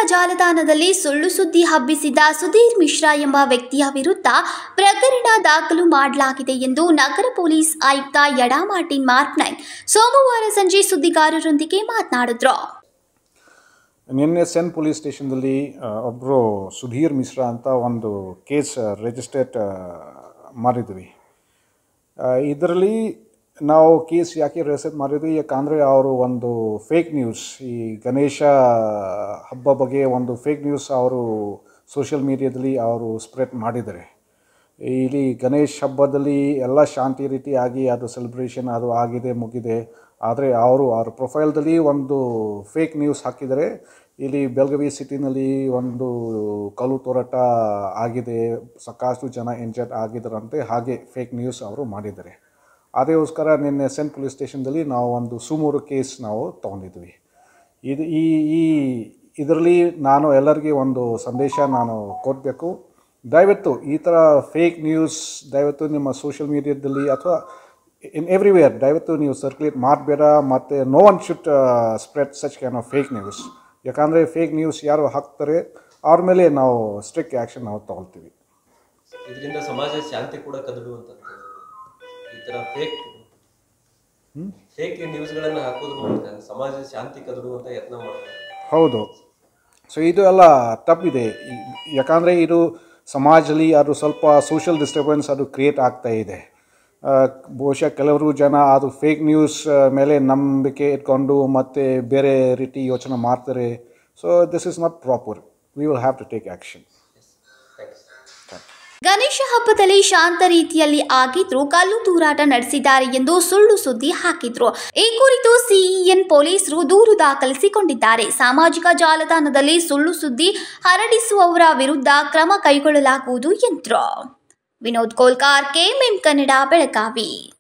ಜಾಲತಾಣದಲ್ಲಿ ಸುಳ್ಳು ಸುದ್ದಿ ಹಬ್ಬಿಸಿದ ಸುಧೀರ್ ಮಿಶ್ರಾ ಎಂಬ ವ್ಯಕ್ತಿಯ ವಿರುದ್ಧ ಪ್ರಕರಣ ದಾಖಲು ಮಾಡಲಾಗಿದೆ ಎಂದು ನಗರ ಪೊಲೀಸ್ ಆಯುಕ್ತ ಯಡಾ ಮಾರ್ಟಿನ್ ಮಾರ್ಕ್ನೈನ್ ಸೋಮವಾರ ಸಂಜೆ ಸುದ್ದಿಗಾರರೊಂದಿಗೆ ಮಾತನಾಡಿದರು. ನಿನ್ನೆ ಸೆನ್ ಪೊಲೀಸ್ ಸ್ಟೇಷನ್ದಲ್ಲಿ ಒಬ್ಬರು ಸುಧೀರ್ ಮಿಶ್ರಾ ಅಂತ ಒಂದು ಕೇಸ್ ರಿಜಿಸ್ಟರ್ಡ್ ಮಾಡಿದ್ವಿ. ಇದರಲ್ಲಿ ನಾವು ಕೇಸ್ ಯಾಕೆ ರಿಜಿಸ್ಟರ್ ಮಾಡಿದ್ವಿ ಯಾಕಂದರೆ ಅವರು ಒಂದು ಫೇಕ್ ನ್ಯೂಸ್, ಈ ಗಣೇಶ ಹಬ್ಬ ಬಗ್ಗೆ ಒಂದು ಫೇಕ್ ನ್ಯೂಸ್ ಅವರು ಸೋಷಿಯಲ್ ಮೀಡಿಯಾದಲ್ಲಿ ಅವರು ಸ್ಪ್ರೆಡ್ ಮಾಡಿದ್ದಾರೆ. ಇಲ್ಲಿ ಗಣೇಶ ಹಬ್ಬದಲ್ಲಿ ಎಲ್ಲ ಶಾಂತಿ ರೀತಿಯಾಗಿ ಅದು ಸೆಲೆಬ್ರೇಷನ್ ಅದು ಆಗಿದೆ ಮುಗಿದೆ. ಆದರೆ ಅವ್ರ ಪ್ರೊಫೈಲ್ದಲ್ಲಿ ಒಂದು ಫೇಕ್ ನ್ಯೂಸ್ ಹಾಕಿದರೆ ಇಲ್ಲಿ ಬೆಳಗಾವಿ ಸಿಟಿನಲ್ಲಿ ಒಂದು ಕಲ್ಲು ತೂರಾಟ ಆಗಿದೆ, ಸಾಕಷ್ಟು ಜನ ಇಂಜರ್ಡ್ ಆಗಿದ್ದರಂತೆ, ಹಾಗೆ ಫೇಕ್ ನ್ಯೂಸ್ ಅವರು ಮಾಡಿದ್ದಾರೆ. ಅದಕ್ಕೋಸ್ಕರ ನಿನ್ನೆ ಸೆನ್ ಪೊಲೀಸ್ ಸ್ಟೇಷನ್ದಲ್ಲಿ ನಾವು ಒಂದು ಸುಮಾರು ಕೇಸ್ ನಾವು ತೊಗೊಂಡಿದ್ವಿ. ಇದರಲ್ಲಿ ನಾನು ಎಲ್ಲರಿಗೆ ಒಂದು ಸಂದೇಶ ನಾನು ಕೊಡಬೇಕು. ದಯವಿಟ್ಟು ಈ ಥರ ಫೇಕ್ ನ್ಯೂಸ್ ದಯವಿಟ್ಟು ನಿಮ್ಮ ಸೋಷಿಯಲ್ ಮೀಡಿಯಾದಲ್ಲಿ ಅಥವಾ ಇನ್ ಎವ್ರಿವೇರ್ ದಯವಿಟ್ಟು ನೀವು ಸರ್ಕ್ಯುಲೇಟ್ ಮಾಡಬೇಡ. ಮತ್ತು no one should spread such kind of fake news. ಯಾಕಂದರೆ ಫೇಕ್ ನ್ಯೂಸ್ ಯಾರು ಹಾಕ್ತಾರೆ ಅವ್ರ ಮೇಲೆ ನಾವು ಸ್ಟ್ರಿಕ್ಟ್ ಆ್ಯಕ್ಷನ್ ನಾವು ತೊಗೊಳ್ತೀವಿ. ಇದರಿಂದ ಸಮಾಜ ಶಾಂತಿ ಕೂಡ ಕದಡುವಂಥದ್ದು. ಈ ಥರ ಫೇಕ್ ನ್ಯೂಸ್ಗಳನ್ನು ಹಾಕೋದ್ರ ಮೂಲಕ ಸಮಾಜ ಶಾಂತಿ ಕದಡುವಂಥ ಯತ್ನ ಮಾಡ್ತಾರೆ. ಹೌದು. ಸೊ ಇದು ಎಲ್ಲ ತಪ್ಪಿದೆ. ಯಾಕಂದರೆ ಇದು ಸಮಾಜದಲ್ಲಿ ಅದು ಸ್ವಲ್ಪ ಸೋಷಿಯಲ್ ಡಿಸ್ಟರ್ಬೆನ್ಸ್ ಅದು ಕ್ರಿಯೇಟ್ ಆಗ್ತಾ ಇದೆ. ಬಹುಶಃ ಕೆಲವರು ಜನ ಅದು ಫೇಕ್ ನ್ಯೂಸ್ ಮೇಲೆ ನಂಬಿಕೆ ಇಟ್ಕೊಂಡು ಮತ್ತು ಬೇರೆ ರೀತಿ ಯೋಚನೆ ಮಾಡ್ತಾರೆ. So this is not proper. We will have to take action. Ganesha ಹಬ್ಬದಲ್ಲಿ ಶಾಂತ ರೀತಿಯಲ್ಲಿ ಆಗಿದ್ರೂ ಕಲ್ಲು ತೂರಾಟ ನಡೆಸಿದ್ದಾರೆ ಎಂದು ಸುಳ್ಳು ಸುದ್ದಿ ಹಾಕಿದ್ರು. ಈ ಕುರಿತು ಸಿಇಎನ್ ಪೊಲೀಸರು ದೂರು ದಾಖಲಿಸಿಕೊಂಡಿದ್ದಾರೆ. ಸಾಮಾಜಿಕ ಜಾಲತಾಣದಲ್ಲಿ ಸುಳ್ಳು ಸುದ್ದಿ ಹರಡಿಸುವವರ ವಿರುದ್ಧ ಕ್ರಮ ಕೈಗೊಳ್ಳಲಾಗುವುದು ಎಂದರು. ವಿನೋದ್ ಕೋಲ್ಕಾರ್, ಕೆಎಂಎಂ ಕನ್ನಡ, ಬೆಳಗಾವಿ.